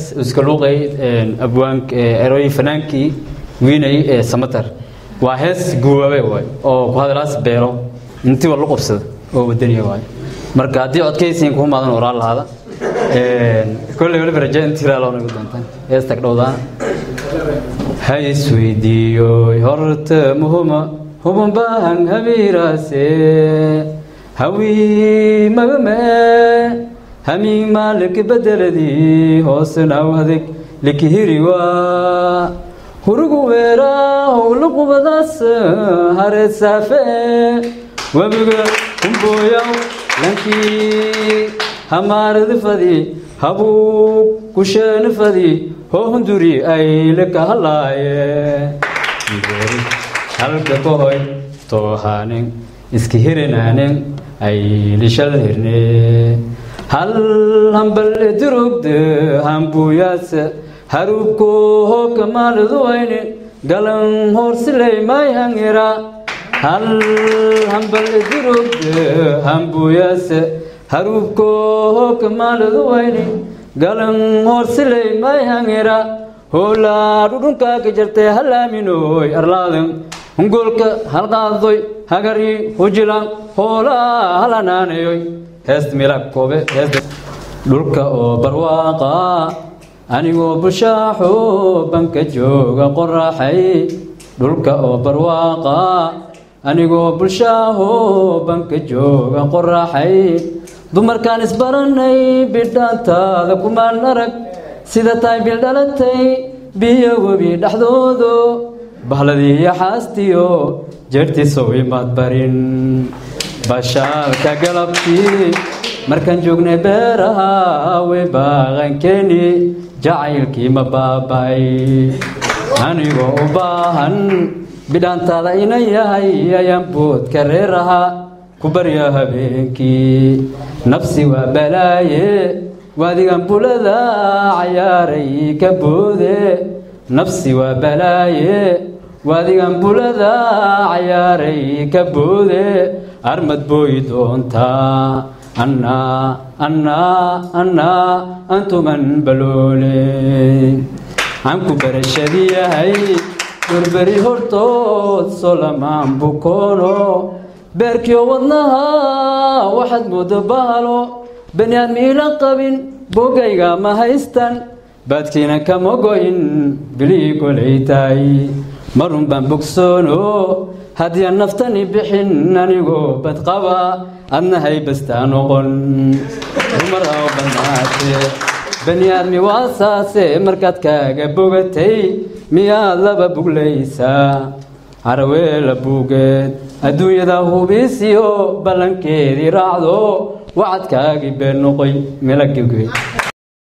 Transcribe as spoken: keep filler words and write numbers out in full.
iskaluuqay abwaank eroy fanaanki wiinay samatar waa hees guubabe way oo ku hadalaas beero intii wala qabsada oo wadaniga way marka hadii codkaysiin ku maadan oral lahada ee kulli wali barajaa intii la loo nagu doontaan heesta ka dhawdaan hay isweydiyo horta muhuma hubun baahan habiirase hawi magame hami malik bedeladi hoosna wadig likihiriwa hurugu weera howlugu badaas hare safe wabiga kumboya lanki hamarad fadi habu kushan fadi ho hunduri ay laka halaaye halka kohoy toohanin iski hirinaanin ay lishal hirne hal hambal durugde hambuyaas harubko ho kamaladu ayne galan horsilay may hangira hal hambal durugde hambuyaas harubko ho kamaladu ayne galan horsilay may hangira hola dudunka ka jirtay halaaminoy arlaadan hungolka halqaadoy hagari hujilan hola halanaanayoy heest milak koobe heest dhulka oo barwaaqa anigoo bushaaxo banka jooga qoraxay dhulka oo barwaaqa anigoo bushaaxo banka jooga qoraxay dumarkaan isbaranay bidhaantaada kumaan arag sida taay bildhalatay biyo webi dhaxdoodo bahladii yaxaastiyo jeertiisow imaad barin bashaalka galabtii markaan joognay beeraha way baaqankeeni jacaylkii ma baaba'ay anigoo u baahan bidhaantaada inan yahay ayaan boodka reeraha ku barya habeenkii nafsi waa balaaye waadigan bulada cayaaray ka boode nafsi waa balaaye waadigan bulada cayaaray ka boode armad booy doontaa annaa annaa annaa antuman baloole anku barashadiyahay berberi hortood solamaan bukoono beerkiyo wadnaha waxaad moodo bahalo baniaadmi ila qabin bogayga ma haystan baadkiina kama go'in bilii kolaytaay marun baan bogsoono haddii naftani bixin anigoo badqaba adna haybastaa noqon dumar oo bannaate baniaadmi waasaase markaad kaaga bogatay miyaad laba buglaysaa caraweela buugeed adduunyada hubiisiyo ballankeedii raacdo وعد كاجي بين نقي ملك جوي